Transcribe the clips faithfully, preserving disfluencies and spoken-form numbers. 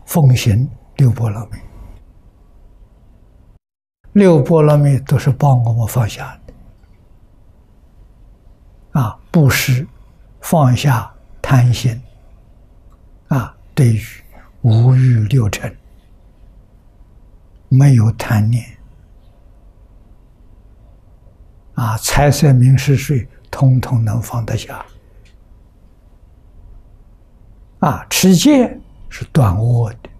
奉行六波罗蜜。六波罗蜜都是帮我们放下的啊，布施、放下贪心啊，对于无欲六尘没有贪念啊，财色名食睡统统能放得下啊，持戒是断恶的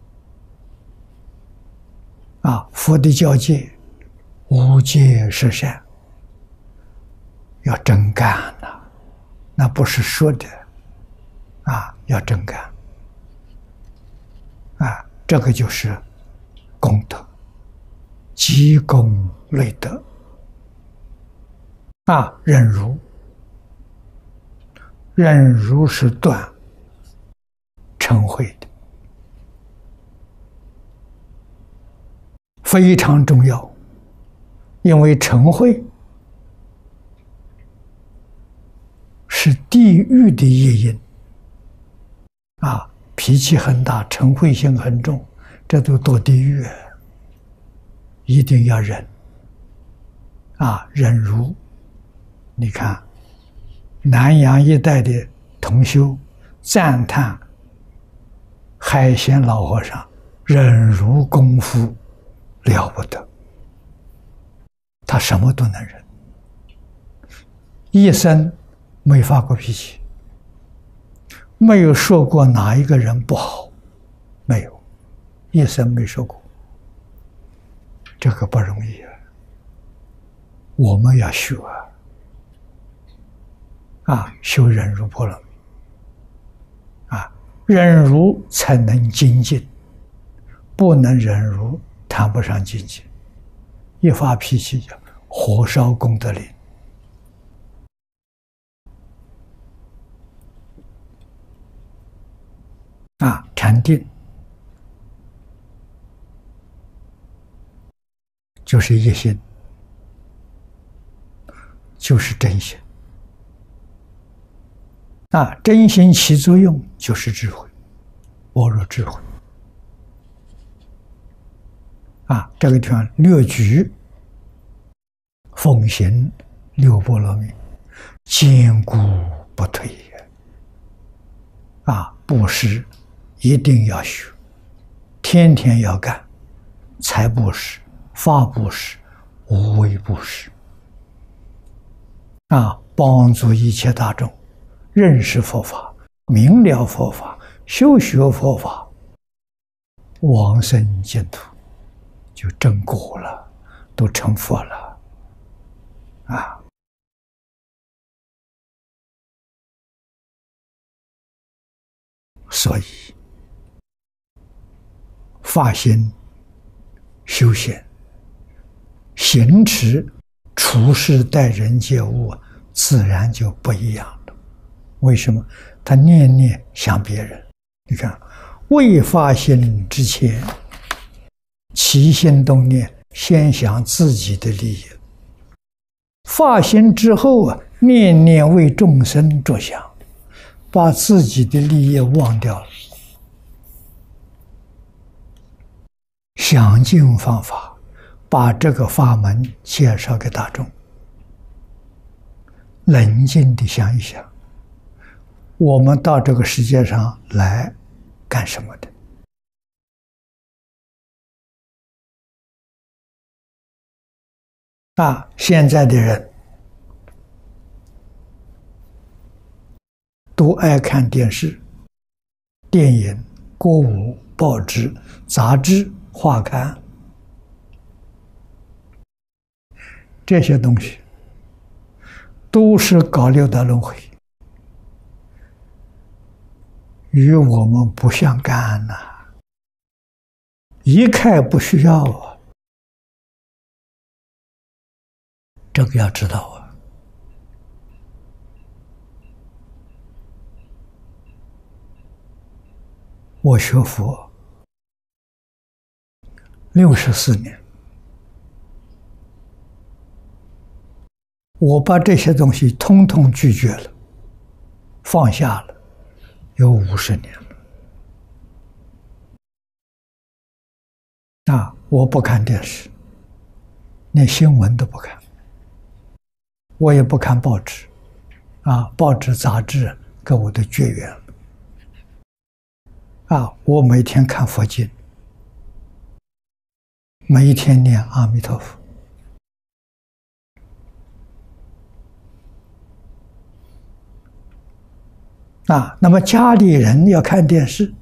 啊，佛的教戒无戒是善，要真干呐、啊，那不是说的啊，要真干啊，这个就是功德，积功累德啊，忍辱，忍辱是断嗔恚的，非常重要，因为嗔恚是地狱的业因啊，脾气很大，嗔恚心很重，这都堕地狱，一定要忍啊，忍辱。你看南洋一带的同修赞叹海鲜老和尚忍辱功夫了不得，他什么都能忍，一生没发过脾气，没有说过哪一个人不好，没有，一生没说过，这个不容易啊，我们要学啊，啊，修忍辱波罗蜜啊，忍辱才能精进，不能忍辱谈不上精进，一发脾气就火烧功德林啊，禅定就是一心，就是真心啊，真心起作用就是智慧，般若智慧啊，这个地方略举奉行六波罗蜜，坚固不退啊，布施一定要学，天天要干，财布施、法布施、无为布施啊，帮助一切大众认识佛法、明了佛法、修学佛法，往生净土，就证果了，都成佛了啊！所以发心修行、行持、处事待人接物，自然就不一样了。为什么？他念念想别人。你看，未发心之前，起心动念先想自己的利益；发心之后啊，念念为众生着想，把自己的利益忘掉了。想尽方法，把这个法门介绍给大众，冷静地想一想，我们到这个世界上来干什么的？啊，现在的人都爱看电视、电影、歌舞、报纸、杂志、画刊，这些东西都是搞六道轮回，与我们不相干呐、啊，一概不需要啊。这个要知道啊。我学佛六十四年，我把这些东西通通拒绝了，放下了，有五十年了。 啊，我不看电视，连新闻都不看，我也不看报纸，啊，报纸杂志跟我都绝缘了。啊，我每天看佛经，每一天念阿弥陀佛。啊，那么家里人要看电视，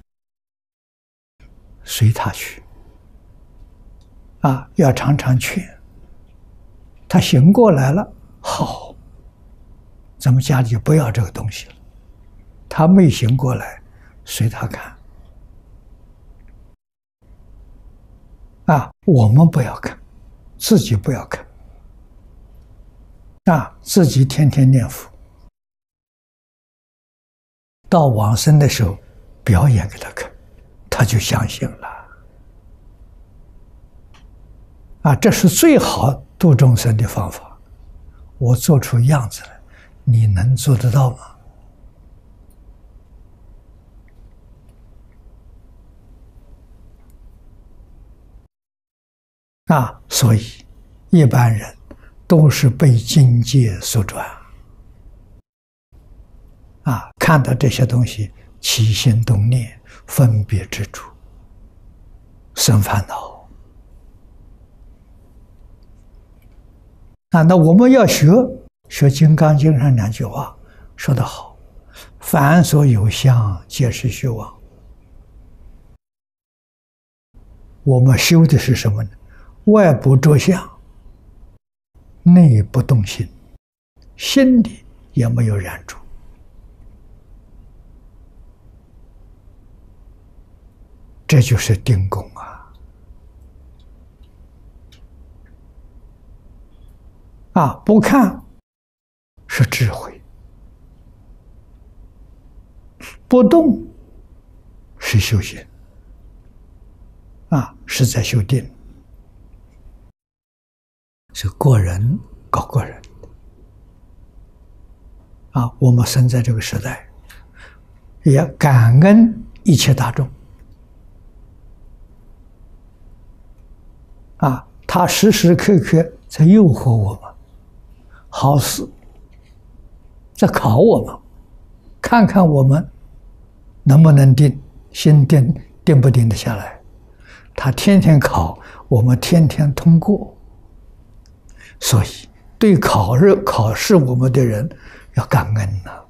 随他去。啊，要常常劝他醒过来了，好，咱们家里就不要这个东西了。他没醒过来，随他看。啊，我们不要看，自己不要看。啊，自己天天念佛，到往生的时候表演给他看，他就相信了。啊，这是最好度众生的方法。我做出样子来，你能做得到吗？啊，所以一般人都是被境界所转。啊，看到这些东西，起心动念，分别执着，生烦恼。啊，那我们要学学《金刚经》上两句话说得好：“凡所有相，皆是虚妄。”我们修的是什么呢？外不着相，内不动心，心里也没有染着。这就是定功啊！啊，不看是智慧，不动是修行，啊，是在修定，是个人搞个人。啊，我们生在这个时代，也感恩一切大众。啊，他时时刻刻在诱惑我们，好事在考我们，看看我们能不能定，心定定不定得下来。他天天考，我们天天通过。所以对考试考试我们的人要感恩呐。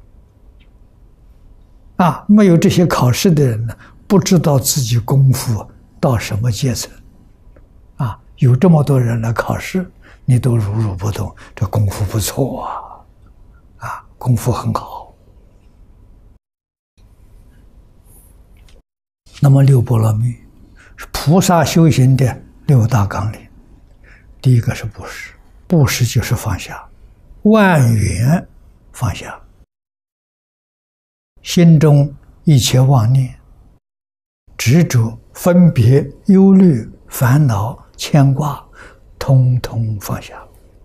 啊，没有这些考试的人呢，不知道自己功夫到什么阶层。啊，有这么多人来考试，你都如如不动，这功夫不错啊！啊，功夫很好。那么六波罗蜜是菩萨修行的六大纲领。第一个是布施，布施就是放下，万缘放下，心中一切妄念、执着、分别、忧虑、烦恼、牵挂，通通放下。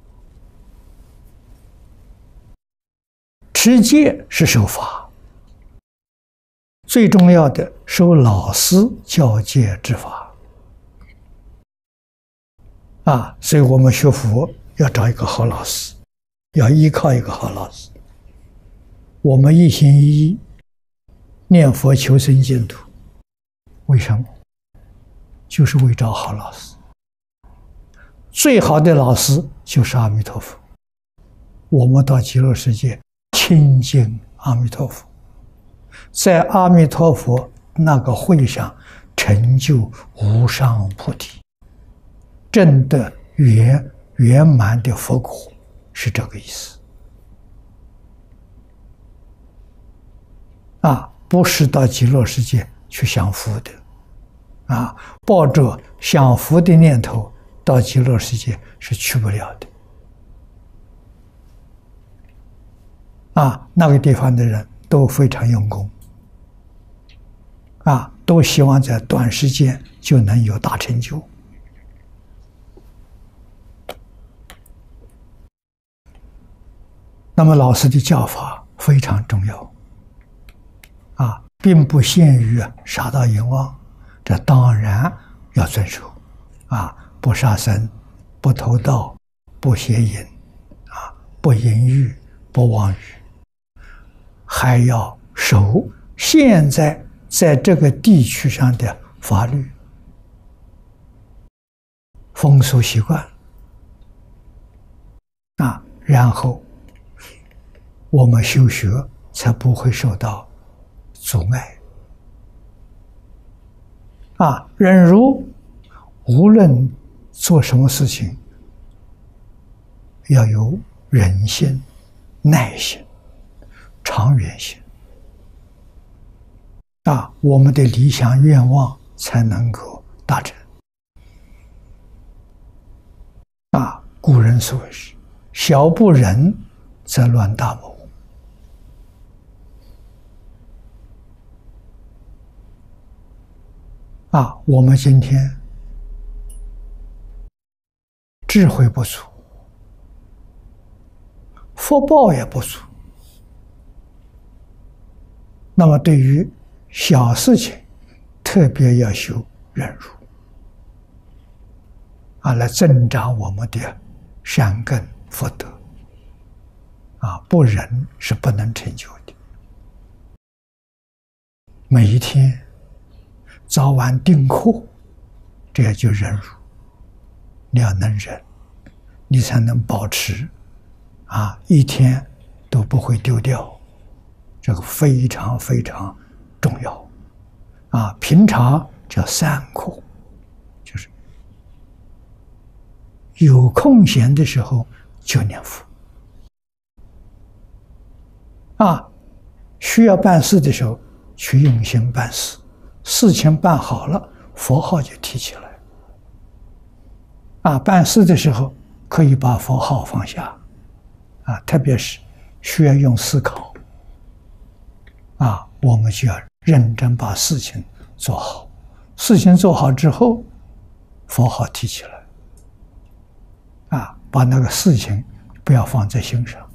持戒是守法，最重要的受老师教戒之法。啊，所以我们学佛要找一个好老师，要依靠一个好老师。我们一心一意念佛求生净土，为什么？就是为找好老师。最好的老师就是阿弥陀佛。我们到极乐世界亲近阿弥陀佛，在阿弥陀佛那个会上成就无上菩提，证得圆圆满的佛果，是这个意思。啊，不是到极乐世界去享福的。啊，抱着享福的念头到极乐世界是去不了的。啊，那个地方的人都非常用功，啊，都希望在短时间就能有大成就。那么老师的教法非常重要，啊，并不限于杀盗淫妄，这当然要遵守，啊，不杀生，不偷盗，不邪淫，啊，不淫欲，不妄语，还要守现在在这个地区上的法律、风俗习惯，啊，然后我们修学才不会受到阻碍。啊，忍辱，无论做什么事情，要有忍心、耐心、长远心。啊，我们的理想愿望才能够达成。啊，古人所谓是“小不忍则乱大谋”。啊，我们今天智慧不足，福报也不足，那么对于小事情，特别要修忍辱，啊，来增长我们的善根福德。啊，不忍是不能成就的。每一天早晚定课，这也就忍辱。你要能忍，你才能保持，啊，一天都不会丢掉，这个非常非常重要。啊，平常叫三课，就是有空闲的时候就念佛。啊，需要办事的时候去用心办事，事情办好了，佛号就提起来。啊，办事的时候可以把佛号放下，啊，特别是需要用思考，啊，我们就要认真把事情做好。事情做好之后，佛号提起来，啊，把那个事情不要放在心上。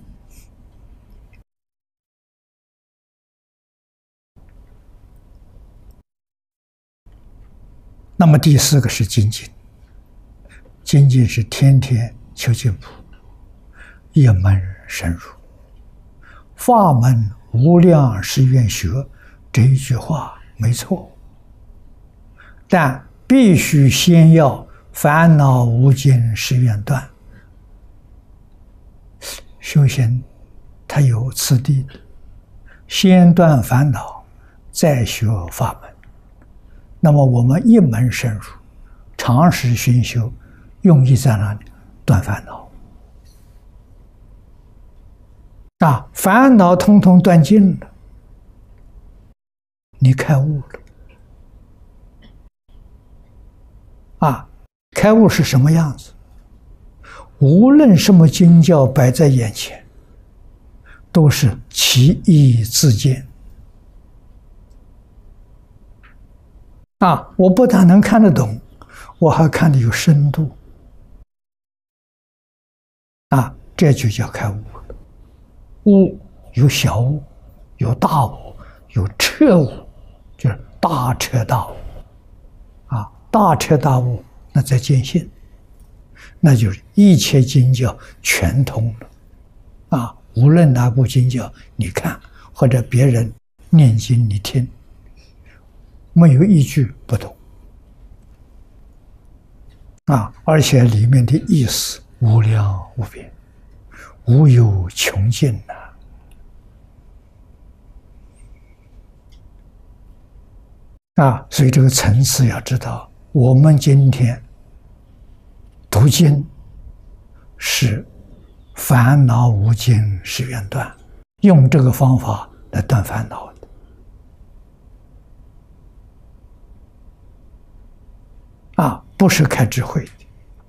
那么第四个是精进，精进是天天求进步，一门深入，法门无量是愿学，这一句话没错，但必须先要烦恼无尽是愿断。修行它有次第的，先断烦恼，再学法门。那么我们一门深入，长时熏修，用意在哪里？断烦恼。啊，烦恼通通断尽了，你开悟了。啊，开悟是什么样子？无论什么经教摆在眼前，都是其义自见。啊，我不但能看得懂，我还看得有深度。啊，这就叫开悟了。悟有小悟，有大悟，有彻悟，就是大彻大悟。啊，大彻大悟，那在见性，那就是一切经教全通了。啊，无论哪部经教你看，或者别人念经你听，没有一句不懂。啊，而且里面的意思无量无边，无有穷尽呐。啊，所以这个层次要知道，我们今天读经是烦恼无尽是愿断，用这个方法来断烦恼的。啊，不是开智慧的。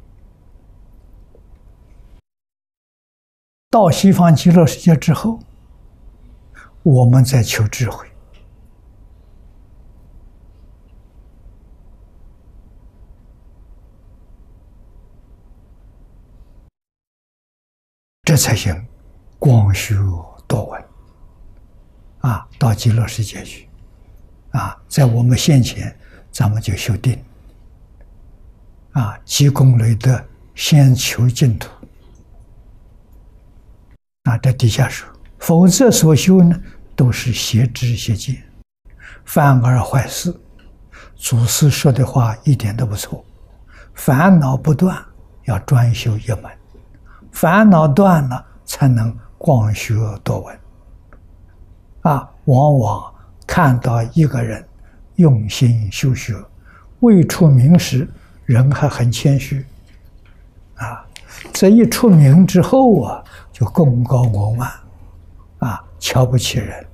到西方极乐世界之后，我们在求智慧。这才行广修多闻。啊，到极乐世界去。啊，在我们现前，咱们就修定。 啊，积功累德，先求净土。啊，这底下说，否则所修呢，都是邪知邪见，反而坏事。祖师说的话一点都不错，烦恼不断，要专修一门，烦恼断了，才能广学多闻。啊，往往看到一个人用心修学，未出名时，人还很谦虚，啊，这一出名之后啊，就功高我慢，啊，瞧不起人，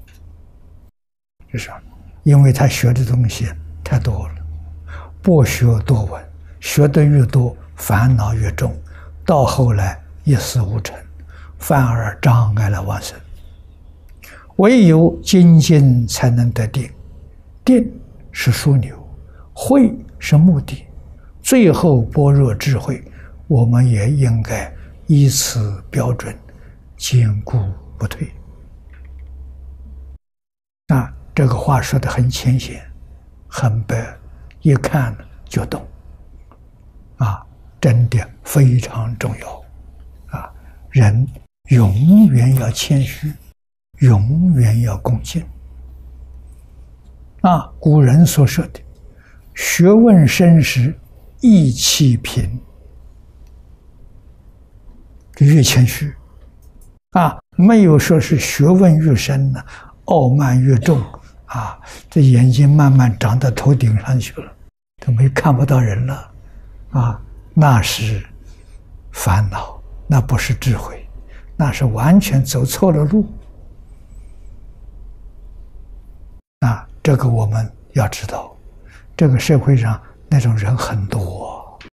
就是因为他学的东西太多了，不学多闻，学得越多，烦恼越重，到后来一事无成，反而障碍了往生。唯有精进才能得定，定是枢纽，慧是目的，最后般若智慧，我们也应该依此标准坚固不退。啊，这个话说得很浅显，很白，一看就懂。啊，真的非常重要。啊，人永远要谦虚，永远要恭敬。啊，古人所说的“学问深时，意气平”，越谦虚。啊，没有说是学问越深呢，傲慢越重。啊，这眼睛慢慢长到头顶上去了，都没看不到人了。啊，那是烦恼，那不是智慧，那是完全走错了路。啊，这个我们要知道，这个社会上那种人很多。